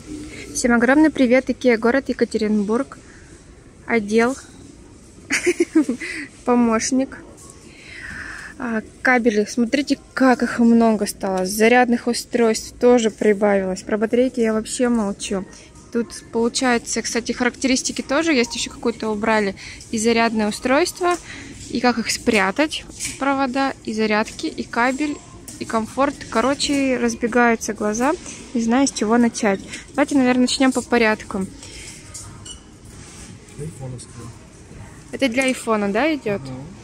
Всем огромный привет, Икеа, город Екатеринбург, отдел, помощник. Кабели, смотрите, как их много стало. Зарядных устройств тоже прибавилось. Про батарейки я вообще молчу. Тут получается, кстати, характеристики тоже есть, еще какое-то убрали. И зарядное устройство, и как их спрятать, провода, и зарядки, и кабель, и комфорт. Короче, разбегаются глаза. Не знаю, с чего начать. Давайте, наверное, начнем по порядку. Это для айфона, да, идет?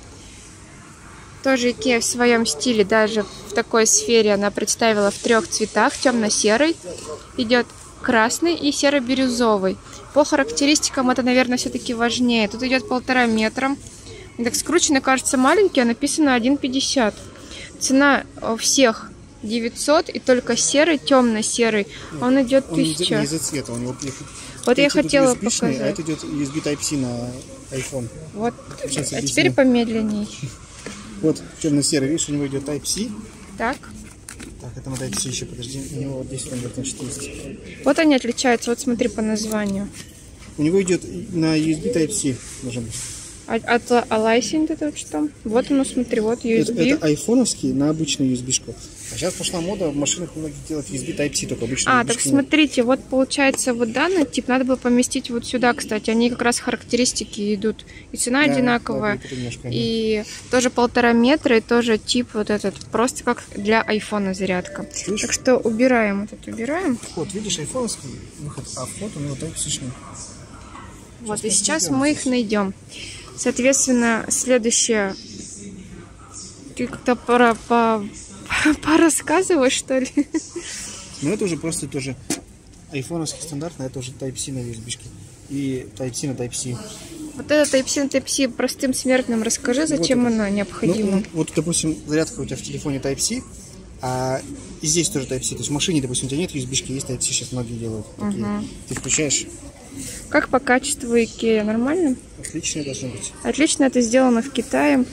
Тоже Икеа в своем стиле, даже в такой сфере она представила в 3 цветах. Темно-серый, идет красный и серо-бирюзовый. По характеристикам это, наверное, все-таки важнее. Тут идет 1,5 метра. Так скручено, кажется, маленький, а написано 1,50. Цена у всех 900, и только серый, темно-серый, он идет 1000. Не из-за цвета, у него вот я хотела показать. А это идет USB Type-C на iPhone. Вот. А теперь помедленней. Вот темно-серый, видишь, у него идет Type-C. Так. Так, это на Type-C еще, подожди, у него вот здесь, наверное, значит, есть. Вот они отличаются, вот смотри по названию. У него идет на USB Type-C, должен быть. А лайсинг это вот что? Вот оно, смотри, вот USB. Это айфоновский на обычную USB-шку. А сейчас пошла мода в машинах многих делать USB Type-C, только обычную USB-шку. Так смотрите, вот получается вот данный тип надо бы поместить вот сюда, кстати. Они как раз характеристики идут. И цена одинаковая, и тоже 1,5 метра, и тоже тип вот этот. Просто как для айфона зарядка. Слышь? Так что убираем вот это, убираем. Вот, видишь, айфоновский выход, а вход у него Type-C-шный. Вот, и сейчас мы их найдем. Соответственно, следующее. Ты как-то порассказываешь, что ли? Ну, это уже просто тоже айфоновский стандартный, это уже Type-C на USB-шке. И Type-C на Type-C. Вот это Type-C на Type-C простым смертным расскажи, зачем вот она необходима. Ну, вот, допустим, зарядка у тебя в телефоне Type-C, а и здесь тоже Type-C. То есть в машине, допустим, у тебя нет USB-шки, есть Type-C, сейчас многие делают. Ты включаешь. Как по качеству Икеа? Нормально? Отлично должно быть. Отлично, это сделано в Китае.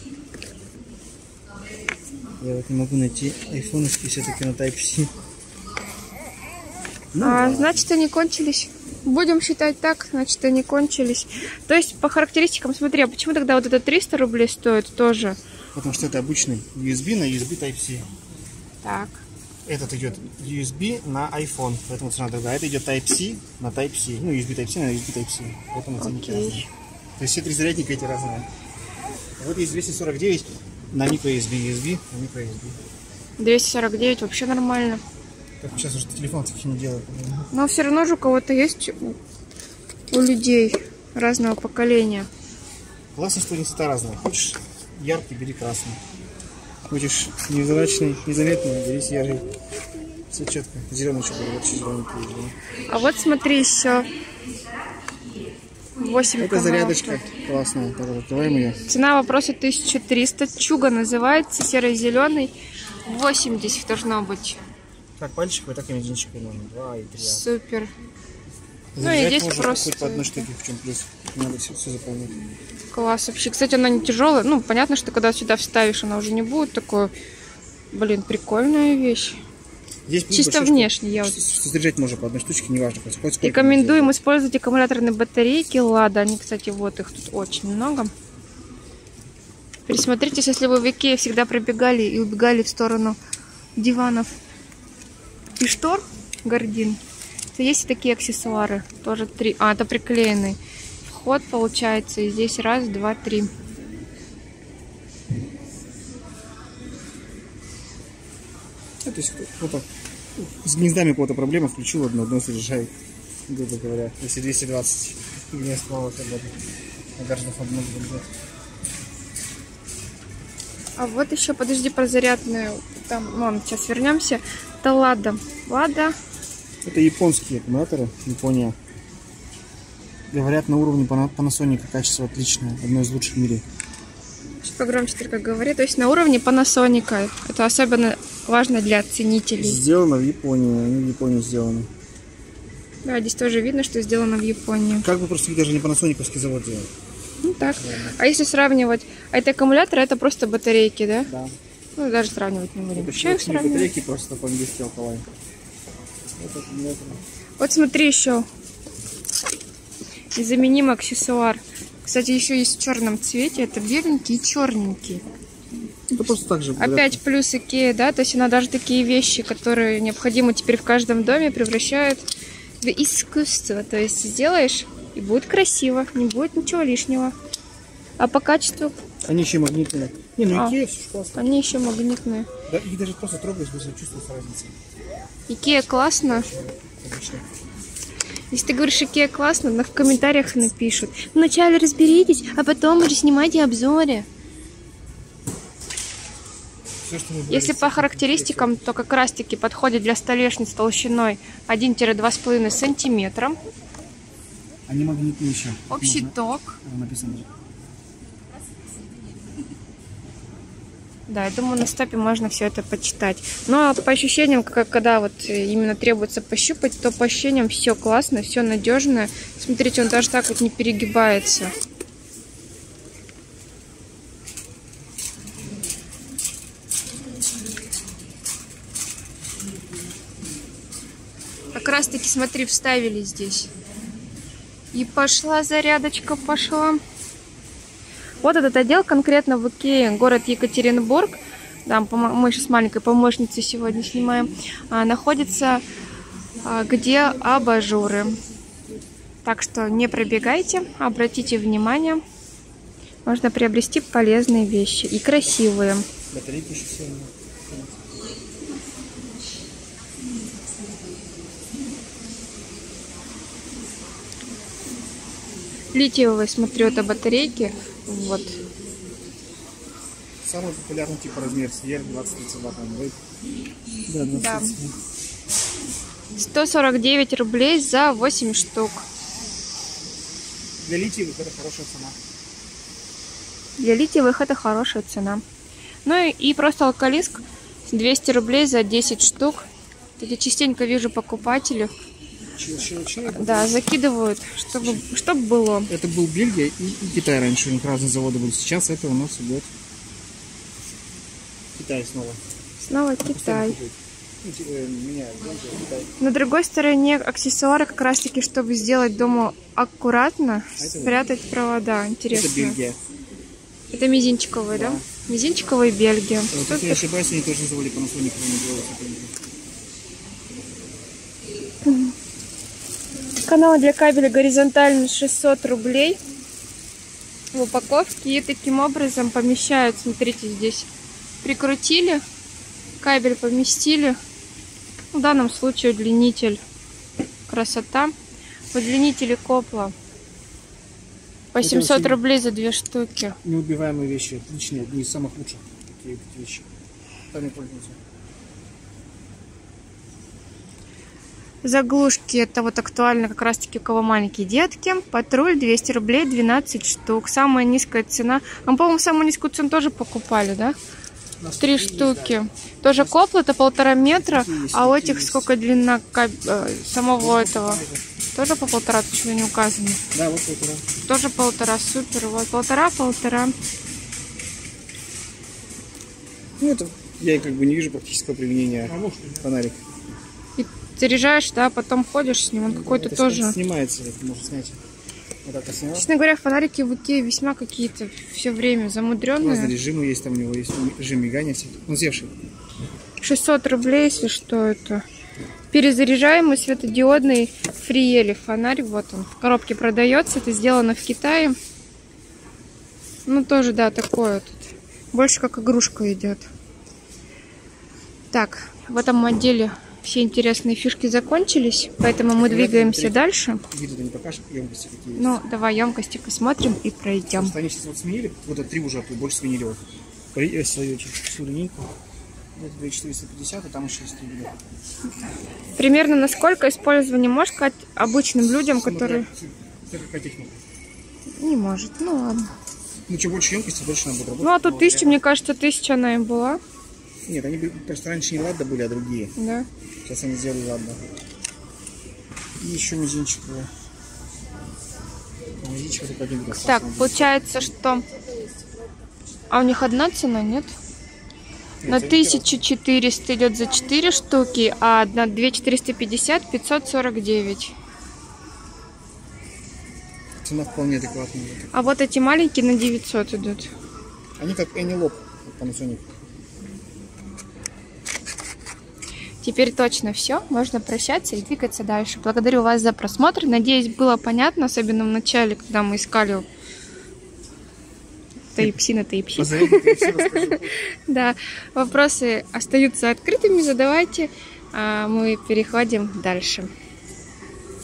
Я вот не могу найти айфоновский все-таки на Type-C. Значит, они кончились. Будем считать так, значит, они кончились. То есть, по характеристикам, смотри, а почему тогда вот это 300 рублей стоит тоже? Потому что это обычный USB на USB Type-C. Так. Этот идет USB на iPhone, поэтому цена другая. Это идет Type-C на Type-C. Ну, USB Type-C на USB Type-C. Поэтому ценники разные. То есть все 3 зарядника эти разные. Вот есть 249 на microUSB, на microUSB. 249 вообще нормально. Так, сейчас уже телефон таких не делают. Но все равно же у кого-то есть, у людей разного поколения. Классные, что они цвета разные. Хочешь яркий, бери красный. Хочешь невзрачный, незаметный, бери серый. Все четко. Зеленый еще был, вообще зеленый. А вот смотри еще. 8 это зарядочка классная. Открываем ее. Цена вопроса 1300. Чуга называется, серо-зеленый. 80 должно быть. Как пальчиковый, так и мизинчиковый можно. 2 и 3. Супер. Ну и здесь просто хоть по одной штуке, в чем плюс. Надо все заполнять. Класс вообще. Кстати, она не тяжелая. Ну, понятно, что когда сюда вставишь, она уже не будет такой. Блин, прикольная вещь. Здесь чисто внешне. Я заряжать можно по одной штучке, неважно. Хоть рекомендуем использовать аккумуляторные батарейки Лада. Они, кстати, вот их тут очень много. Присмотритесь, если вы в Икее всегда пробегали и убегали в сторону диванов и штор, гардин, то есть и такие аксессуары. Тоже 3. Это приклеенный вход получается. И здесь 1, 2, 3. То есть кто-то с гнездами какого-то проблема, включил одно заряжает, грубо говоря. Если 220 гнезд мало свободно. А вот еще, подожди, про зарядную. Там, ладно, сейчас вернемся. Это Лада. Лада. Это японские аккумуляторы, Япония. Говорят, на уровне Panasonic качество отличное, одно из лучших в мире. Чуть погромче только говори. То есть на уровне Panasonic. Это особенно важно для ценителей. Сделано в Японии, они в Японии сделаны. Да, здесь тоже видно, что сделано в Японии. Как бы просто даже не Panasonic-овский завод делал. Ну так. А если сравнивать, это аккумуляторы, это просто батарейки, да? Да. Ну даже сравнивать не будем. Это батарейки просто по-английски алкалайн. Вот смотри еще. Незаменимый аксессуар. Кстати, еще есть в черном цвете. Это беленький и черненький. Это просто так же. Опять плюс Икея, да? То есть она даже такие вещи, которые необходимы теперь в каждом доме, превращает в искусство. То есть сделаешь, и будет красиво, не будет ничего лишнего. А по качеству? Они еще магнитные. Не, ну Икея все классно. Они еще магнитные. Да, их даже просто трогаешь, быстро чувствуешь разницу. Икея классно. Отлично. Если ты говоришь, Икея классно, в комментариях напишут. Вначале разберитесь, а потом уже снимайте обзоры. Все, что если по характеристикам, то как раз таки подходит для столешниц толщиной 1-2,5 сантиметра. Они магнитные еще. Общий ток. Написано. Да, я думаю, на стопе можно все это почитать. Но по ощущениям, когда вот именно требуется пощупать, то по ощущениям все классно, все надежно. Смотрите, он даже так вот не перегибается. Как раз таки, смотри, вставили здесь. И пошла зарядочка, пошла. Вот этот отдел конкретно в Икее, город Екатеринбург, там мы сейчас с маленькой помощницей сегодня снимаем, находится где абажуры. Так что не пробегайте, обратите внимание, можно приобрести полезные вещи и красивые. Литиевые, смотрю, это батарейки. Вот. Самый популярный тип размер CR 2032. Да, 20. Да. 149 рублей за 8 штук. Для литиевых это хорошая цена. Для литиевых это хорошая цена. Ну и просто алкалиск 200 рублей за 10 штук. Я частенько вижу покупателей. Да, закидывают, чтобы было. Это был Бельгия и Китай раньше, у них разные заводы были. Сейчас это у нас идет Китай снова. Снова Китай. На другой стороне аксессуары как раз таки, чтобы сделать дома аккуратно, спрятать провода. Интересно. Это Бельгия. Это мизинчиковые, да? Мизинчиковые Бельгия. Если не ошибаюсь, они тоже на заводе Panasonic делают. Канал для кабеля горизонтальный 600 рублей в упаковке. И таким образом помещают, смотрите, здесь прикрутили, кабель поместили. В данном случае удлинитель. Красота. Удлинители Копла. По 700 рублей за 2 штуки. Неубиваемые вещи. Отличные, одни из самых лучших такие вещи. Сами пользуются. Заглушки, это вот актуально как раз таки у кого маленькие детки. Патруль 200 рублей, 12 штук. Самая низкая цена. Мы, по-моему, самую низкую цену тоже покупали, да? 3 штуки. Да. Тоже Копла, это 1,5 метра. А у этих сколько длина самого этого? Тоже по 1,5, почему не указано? Да, вот 1,5. Тоже 1,5, супер. Вот 1,5. Ну, это я как бы не вижу практического применения фонарик. Заряжаешь, да, потом ходишь с ним, он какой-то тоже... Снимается, это можно снять. Вот так снял. Честно говоря, фонарики в Икее весьма какие-то все время замудренные. Разные режимы есть, там у него есть режим мигания, он зевший. 600 рублей, если что это. Перезаряжаемый светодиодный Фриели фонарь, вот он, в коробке продается, это сделано в Китае. Ну, тоже, да, такое тут. Больше как игрушка идет. Так, в этом отделе... Все интересные фишки закончились, поэтому мы двигаемся дальше. Не покажешь, емкости какие ну, давай емкости посмотрим и пройдем. Просто они сейчас вот сменили, вот это 3 уже, больше сменили вот. Свою линейку. Это 2450, а там еще есть 3 билета. Примерно насколько использование может сказать обычным людям, которые... Это какая техника? Не может, ну ладно. Ну, чем больше емкости, больше надо работать. Ну, а тут 1000, мне кажется, 1000 она им была. Нет, они просто раньше не ладно были, а другие. Да. Сейчас они сделали ладно. И еще мизинчиковые. Так, получается, что... А у них одна цена, нет? На 1400 идет за 4 штуки, а на 2450 549. Цена вполне адекватная. А вот эти маленькие на 900 идут. Они как Anilop, Panasonic. Теперь точно все, можно прощаться и двигаться дальше. Благодарю вас за просмотр. Надеюсь, было понятно, особенно в начале, когда мы искали Type-C на Type-C. Да, вопросы остаются открытыми, задавайте, а мы переходим дальше.